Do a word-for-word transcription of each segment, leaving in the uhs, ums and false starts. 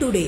Today.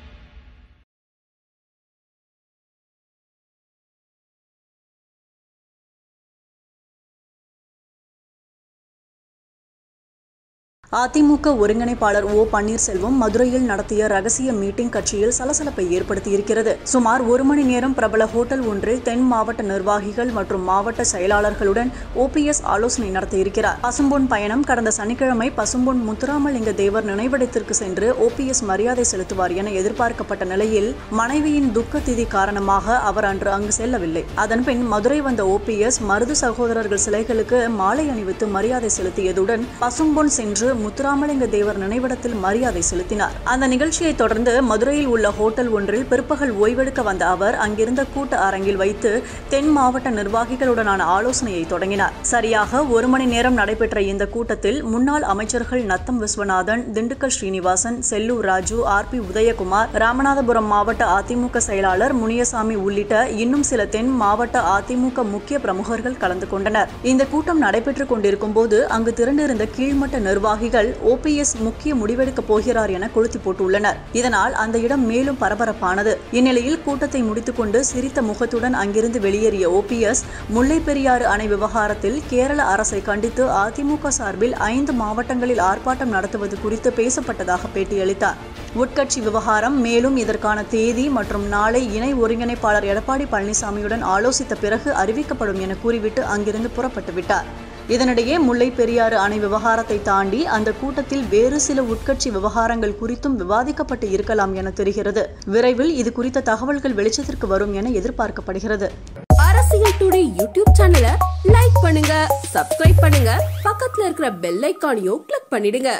AIADMK ஒருங்கிணைப்பாளர் ஓ பன்னீர்செல்வம் மதுரையில் நடத்திய ரகசிய மீட்டிங் கட்சியில் சலசலப்பை ஏற்படுத்தியிருக்கிறது. சுமார் ஒரு மணி நேரம் பிரபல ஹோட்டல் ஒன்றில் தென் மாவட்ட நிர்வாகிகள் மற்றும் மாவட்ட செயலாளர்களுடன் ஓபிஎஸ் ஆலோசனை நடத்தியிருக்கிறார். பசும்பொன் பயணம் கடந்த சனிக்கிழமை பசும்பொன் முத்துராமலிங்க தேவர் நினைவிடத்திற்கு சென்று ஓபிஎஸ் மரியாதை செலுத்துவார் என எதிர்பார்க்கப்பட்ட நிலையில் மனைவியின் துக்க திதி காரணமாக அவர் அன்று அங்கு செல்லவில்லை. அதன்பின் மதுரை வந்த ஓபிஎஸ் மருது சகோதரர்கள் சிலைகளுக்கு மாலை அணிவித்து மரியாதை செலுத்தியதுடன் பசும்பொன் சென்று முத்துராமலிங்க தேவர் நினைவிடத்தில் மரியாதை செலுத்தினார். அந்த நிகழ்ச்சியை தொடர்ந்து மதுரையில் உள்ள ஹோட்டல் ஒன்றில் பிற்பகல் ஓய்வெடுக்க வந்த அவர் அங்கிருந்த கூட்ட அரங்கில் வைத்து தென் மாவட்ட நிர்வாகிகளுடனான ஆலோசனையை தொடங்கினார். சரியாக ஒரு மணி நேரம் நடைபெற்ற இந்த கூட்டத்தில் முன்னாள் அமைச்சர்கள் நத்தம் விஸ்வநாதன், திண்டுக்கல் ஸ்ரீனிவாசன், செல்லூர் ராஜு, ஆர் பி உதயகுமார், ராமநாதபுரம் மாவட்ட அதிமுக செயலாளர் முனியசாமி உள்ளிட்ட இன்னும் சில தென் மாவட்ட அதிமுக முக்கிய பிரமுகர்கள் கலந்து கொண்டனர். இந்த கூட்டம் நடைபெற்றுக் கொண்டிருக்கும் போது அங்கு திரண்டிருந்த கீழ்மட்ட நிர்வாகிகள் ஓபிஎஸ் முக்கிய முடிவெடுக்க போகிறார் என கொளுத்தி போட்டுள்ளனர். இதனால் அந்த இடம் மேலும் பரபரப்பானது. இந்நிலையில் கூட்டத்தை முடித்துக்கொண்டு சிரித்த முகத்துடன் அங்கிருந்து வெளியேறிய ஓபிஎஸ் முல்லை பெரியாறு அணை விவகாரத்தில் கேரள அரசை கண்டித்து அதிமுக சார்பில் ஐந்து மாவட்டங்களில் ஆர்ப்பாட்டம் நடத்துவது குறித்து பேசப்பட்டதாக பேட்டியளித்தார். உட்கட்சி விவகாரம் மேலும் இதற்கான தேதி மற்றும் நாளை இணை ஒருங்கிணைப்பாளர் எடப்பாடி பழனிசாமியுடன் ஆலோசித்த பிறகு அறிவிக்கப்படும் என கூறிவிட்டு அங்கிருந்து புறப்பட்டு விட்டார். இதனிடையே முல்லை பெரியாறு அணை விவகாரத்தை தாண்டி அந்த கூட்டத்தில் வேறு சில உட்கட்சி விவகாரங்கள் குறித்தும் விவாதிக்கப்பட்டு இருக்கலாம் என தெரிகிறது. விரைவில் இது குறித்த தகவல்கள் வெளிச்சத்திற்கு வரும் என எதிர்பார்க்கப்படுகிறது. அரசியல் டுடே யூடியூப் சேனலை லைக் பண்ணுங்க, சப்ஸ்கிரைப் பண்ணுங்க, பக்கத்துல இருக்கிற பெல் ஐகானையும் கிளிக் பண்ணிடுங்க.